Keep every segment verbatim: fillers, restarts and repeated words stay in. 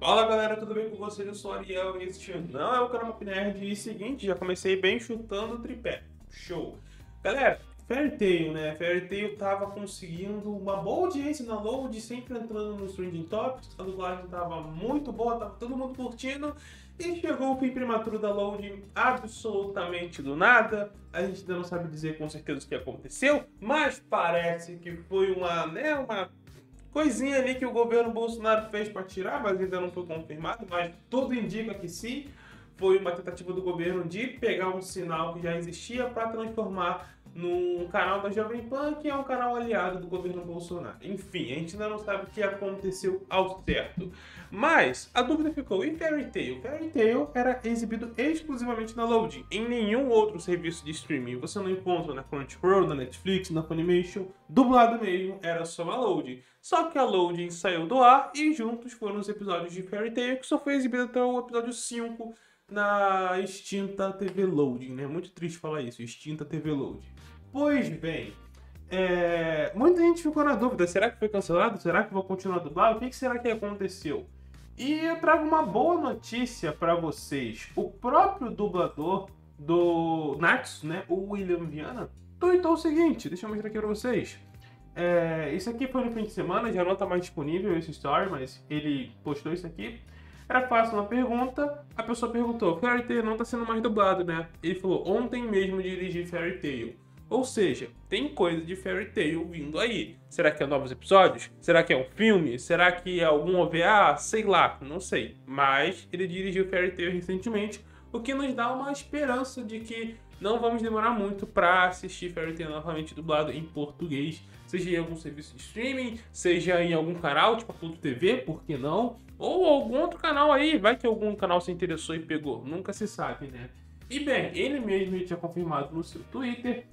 Fala galera, tudo bem com vocês? Eu sou o Ariel e este não é o canal Map Nerd. E seguinte, já comecei bem chutando o tripé. Show! Galera, Fairy Tail, né? Fairy Tail tava conseguindo uma boa audiência na Load, sempre entrando nos Trending Topics. A dublagem tava muito boa, tava todo mundo curtindo. E chegou o fim prematuro da Load absolutamente do nada. A gente ainda não sabe dizer com certeza o que aconteceu, mas parece que foi uma, né, uma coisinha ali que o governo Bolsonaro fez para tirar, mas ainda não foi confirmado, mas tudo indica que sim. Foi uma tentativa do governo de pegar um sinal que já existia para transformar num canal da Jovem Pan, que é um canal aliado do governo Bolsonaro. Enfim, a gente ainda não sabe o que aconteceu ao certo. Mas a dúvida ficou, e Fairy Tail? Fairy Tail era exibido exclusivamente na Loading. Em nenhum outro serviço de streaming. Você não encontra na Crunchyroll, na Netflix, na Funimation. Dublado mesmo, era só a Loading. Só que a Loading saiu do ar e juntos foram os episódios de Fairy Tail, que só foi exibido até o episódio cinco na extinta T V Loading, né? Muito triste falar isso, extinta T V Loading. Pois bem, é... muita gente ficou na dúvida, será que foi cancelado? Será que vou continuar dublado? O que será que aconteceu? E eu trago uma boa notícia para vocês. O próprio dublador do Natsu, né, o William Viana, tweetou o seguinte, deixa eu mostrar aqui para vocês. É, isso aqui foi no fim de semana, já não está mais disponível esse story, mas ele postou isso aqui. Era fácil uma pergunta, a pessoa perguntou, Fairy Tail não está sendo mais dublado, né? Ele falou, ontem mesmo dirigi Fairy Tail. Ou seja, tem coisa de Fairy Tail vindo aí. Será que é novos episódios? Será que é um filme? Será que é algum O V A? Sei lá, não sei. Mas ele dirigiu Fairy Tail recentemente, o que nos dá uma esperança de que não vamos demorar muito para assistir Fairy Tail novamente dublado em português, seja em algum serviço de streaming, seja em algum canal, tipo a Pluto T V, por que não? Ou algum outro canal aí, vai que algum canal se interessou e pegou, nunca se sabe, né? E bem, ele mesmo tinha confirmado no seu Twitter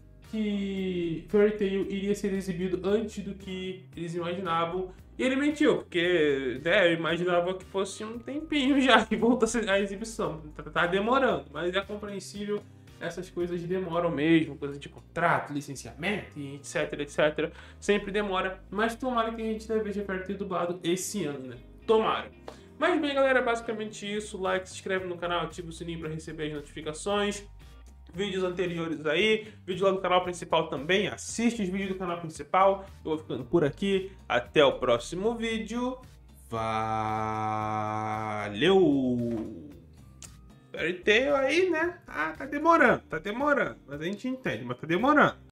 que Fairy Tail iria ser exibido antes do que eles imaginavam. E ele mentiu, porque né, eu imaginava que fosse um tempinho já que voltasse a exibição. Tá demorando, mas é compreensível, essas coisas demoram mesmo, coisas de contrato, licenciamento, etc, etcétera. Sempre demora, mas tomara que a gente veja Fairy Tail dublado esse ano, né? Tomara. Mas bem, galera, basicamente isso. Like, se inscreve no canal, ativa o sininho para receber as notificações. Vídeos anteriores aí, vídeo lá do canal principal também, assiste os vídeos do canal principal. Eu vou ficando por aqui, até o próximo vídeo. Valeu! Fairy Tail aí, né? Ah, tá demorando, tá demorando. Mas a gente entende, mas tá demorando.